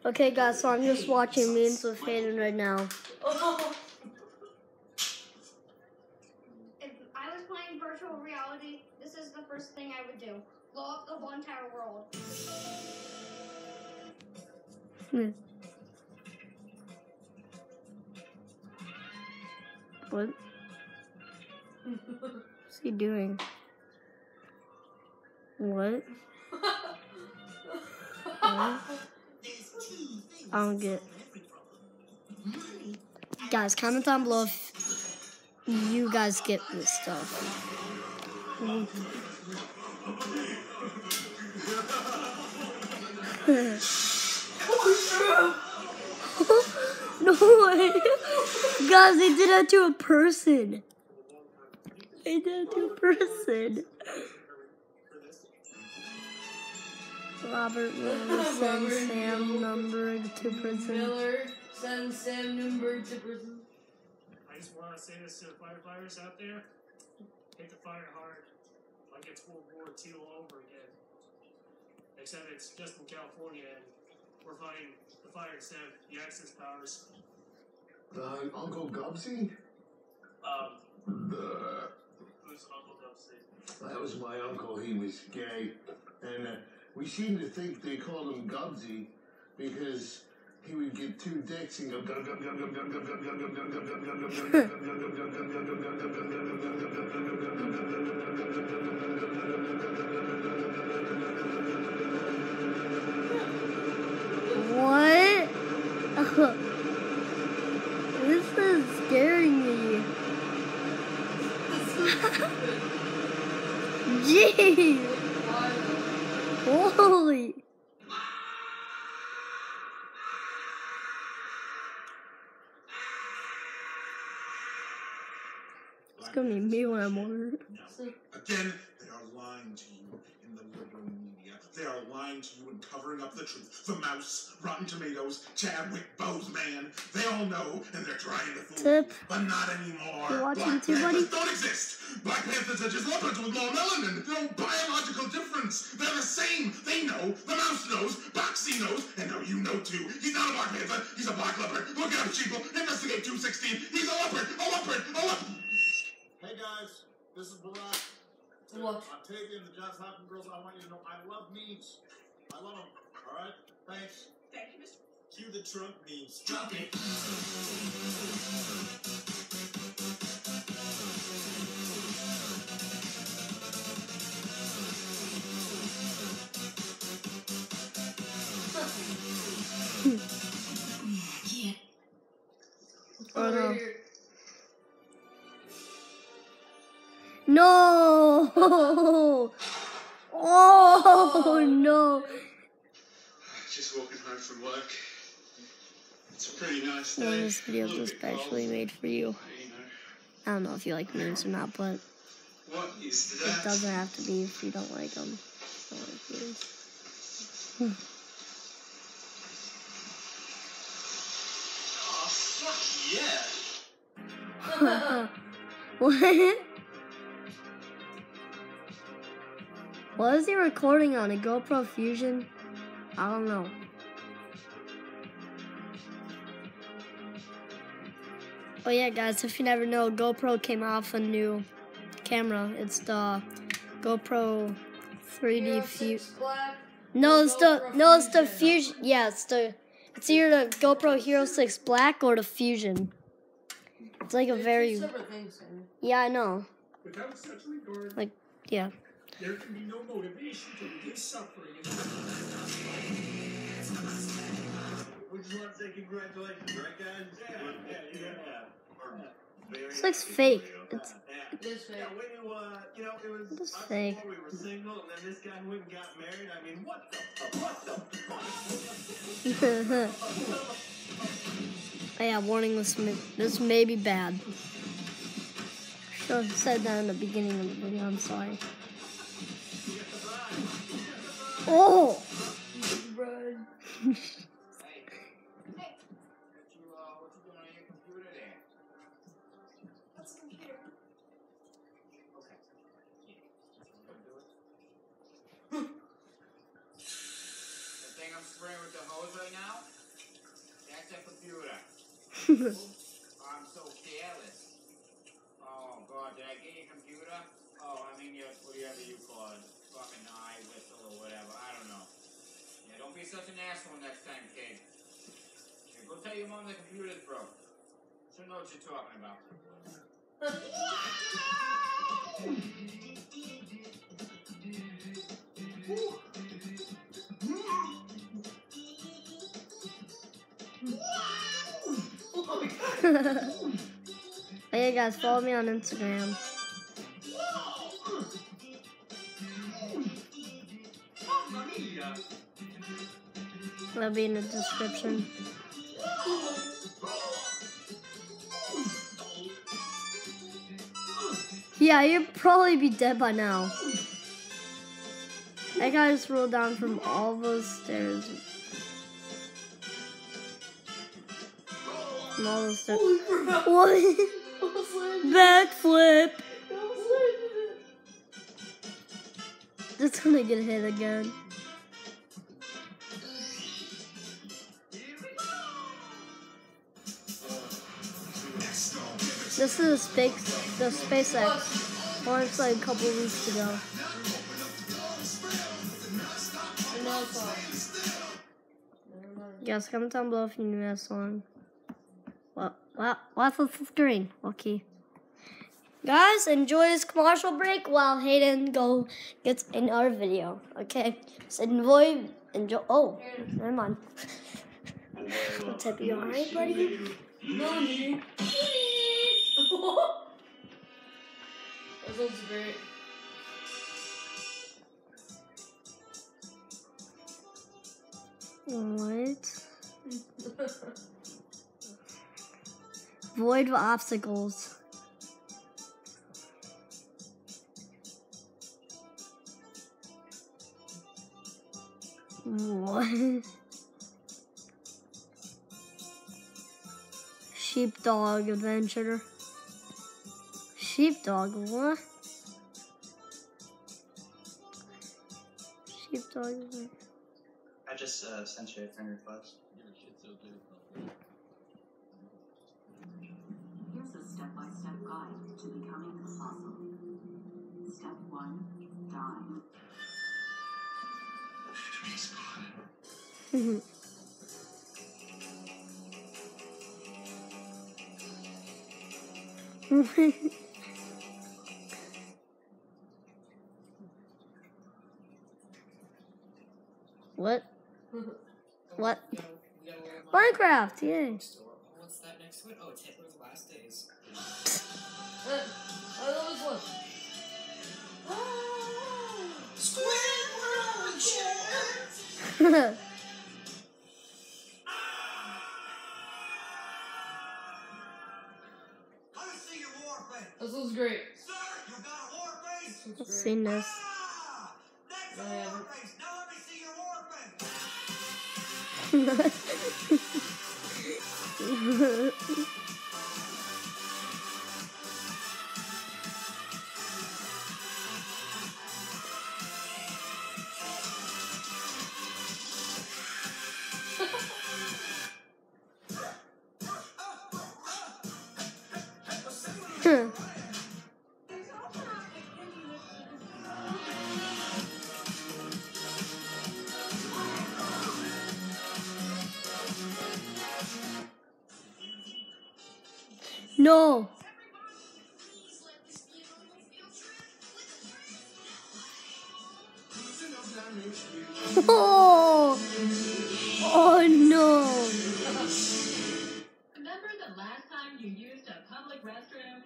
Okay, guys, so I'm just watching memes with Hayden right now. If I was playing virtual reality, this is the first thing I would do. Blow up the whole entire world. What? What's he doing? What? What? I don't get. Guys, comment down below if you guys get this stuff. No way! Guys, they did that to a person. They did it to a person. Robert Miller sends Sam Nunberg to prison. Miller sends Sam Nunberg to prison. I just want to say this to the firefighters out there. Hit the fire hard. Like it's World War II all over again. Except it's just in California and we're fighting the fire instead of the Axis powers. Uncle Gubsy? Who's Uncle Gubsy? That was my uncle. He was gay. And we seem to think they called him Gubsy because he would get two dicks and go gub gub gub gub gub gub gub gub gub gub gub gub gub What? This is scaring me. Jeez. Holy. It's gonna be me when I'm older. Again, they are lying to you in the liberal media. They are lying to you and covering up the truth. The Mouse, Rotten Tomatoes, Chadwick Boseman, they all know and they're trying to fool you. But not anymore. You watching Black too, buddy? Panthers don't exist. Black Panthers are just leopards with more melanin. No biological difference. They're the same. They know. The Mouse knows. Boxy knows. And now you know too. He's not a Black Panther. He's a black leopard. Look it up, sheeple. Investigate 216. He's a leopard. A leopard. A leopard. Hey guys, this is Barack. What? Octavia and the Johns Hopkins girls, I want you to know I love memes. I love them. Alright? Thanks. Thank you, Mr. Cue the Trump memes. Drop it. Oh no. No! Oh no! Just walking home from work. It's a pretty nice day. Well, this video was especially made for you. I don't know if you like memes or not, but What is it that? doesn't have to be if you don't like them. I don't like memes. Oh, fuck yeah. What? What is he recording on? A GoPro Fusion? I don't know. Oh yeah, guys, if you never know, GoPro came out with a new camera. It's the GoPro 3D Fusion. No, it's the Fusion. Yeah, it's either the GoPro Hero 6 Black or the Fusion. It's like a very, separate things, man. yeah, I know. Without such regard, Like, yeah. there can be no motivation to reduce suffering. We just want to say congratulations, right guys? Yeah. This looks fake. It's This fake. Yeah, when you know, it was It's us fake. before we were single, and then this guy went and got married. I mean, what the Oh yeah, warning, this may be bad. Should have said that in the beginning of the video, I'm sorry. Oh! Run. The thing I'm spraying with the hose right now, That's the computer. I'm so careless. Oh, God, did I get your computer? Oh, I mean, your, whatever you call it. Fucking eye whistle or whatever. I don't know. Yeah, don't be such an asshole next time, kid. Here, go tell your mom the computer's broke. She'll know what you're talking about. Hey guys, follow me on Instagram. That'll be in the description. Yeah, you'd probably be dead by now. That guy just rolled down from all those stairs. From all those stairs. What? Backflip! Just gonna get hit again. This is the SpaceX launched like a couple weeks ago. Guys, comment down below if you knew that song. What's the screen? Okay. Guys, enjoy this commercial break while Hayden gets another video. Okay. So enjoy. Oh, never mind. What's up? You alright, buddy? Mommy. That looks great. What? Avoid obstacles. What? Sheepdog adventure. Sheepdog, what? Sheepdog adventure. I just sent you a friend request. Here's a step-by-step guide to becoming a fossil. Step 1, die. What? What? Minecraft, yeah. What's that next to it? Oh, it's Hitler's Last Days. I love this one. This was great. Sir, you got a war face? I've seen this. That's No, a I war haven't. face. Now let me see your war face. No. Oh. Oh no. Remember the last time you used a public restroom?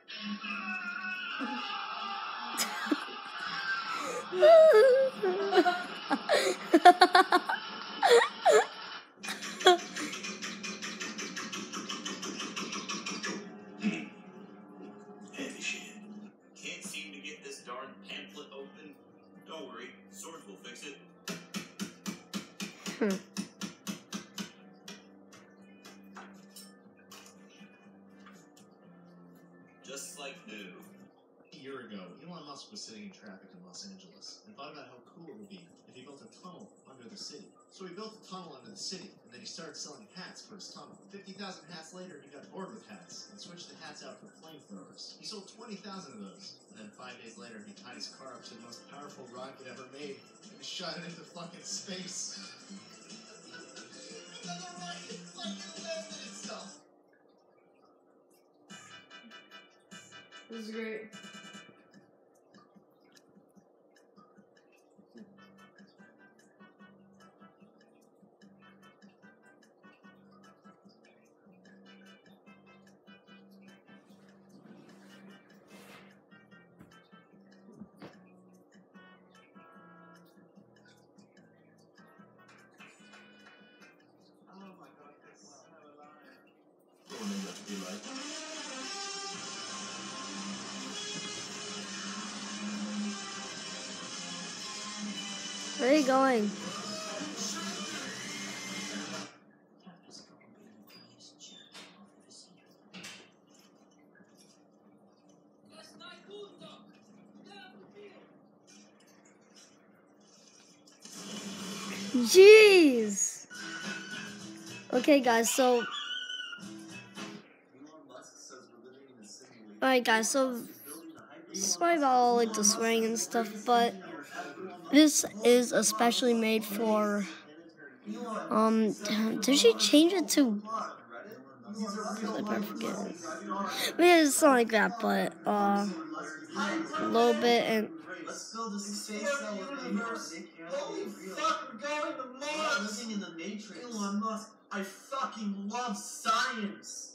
Heavy shit. Can't seem to get this darn pamphlet open. Don't worry, Swords will fix it. Just like new. year ago, Elon Musk was sitting in traffic in Los Angeles and thought about how cool it would be if he built a tunnel under the city. So he built a tunnel under the city, and then he started selling hats for his tunnel. 50,000 hats later, he got bored with hats and switched the hats out for flamethrowers. He sold 20,000 of those, and then 5 days later, he tied his car up to the most powerful rocket ever made and shot it into fucking space. And then the rocket fucking landed itself. This is great. Where are you going? Jeez. Okay, guys, so alright, guys, so sorry about all like the swearing and stuff, but this is especially made for did she change it to I forget. I mean, it's not like that, but a little bit. And let's build a space universe. Holy fuck, we're going to Mars! Living in the Matrix. Elon Musk, I fucking love science.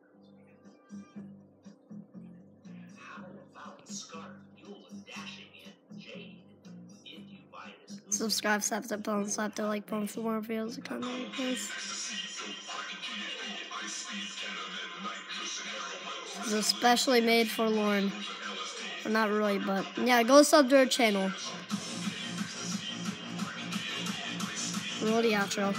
How about Scarf? You'll look dashing in Jade if you buy this. Subscribe, slap that bell, and slap the like button for more videos that come like this. It's especially made for Lauren. Well, not really, but yeah, go sub to her channel. Roll the outro.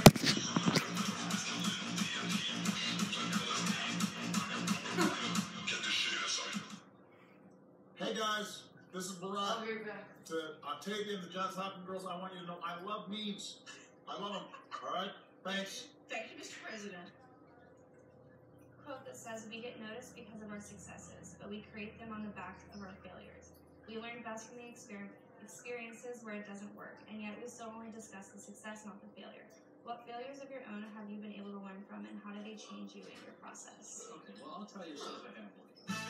Hey guys, this is Barack. To Octavia and the Johns Hopkins girls, I want you to know I love memes. I love them. Alright? Thanks. Thank you, Mr. President. Quote that says, "We get noticed because of our successes, but we create them on the back of our failures. We learn best from the experiences where it doesn't work, and yet we still only discuss the success, not the failure. What failures of your own have you been able to learn from, and how did they change you in your process?" Okay, well, I'll tell you something I have one.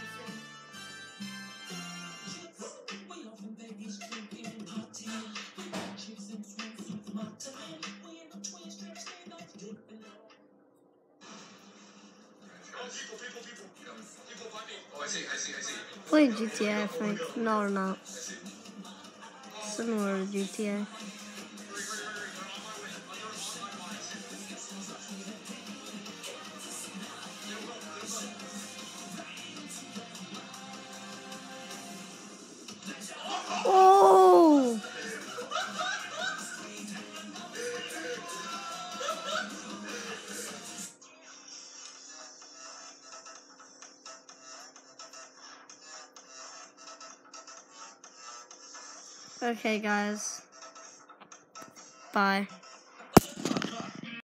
Playing GTA, I think. No, or not. Similar to GTA. Oh! Okay, guys. Bye.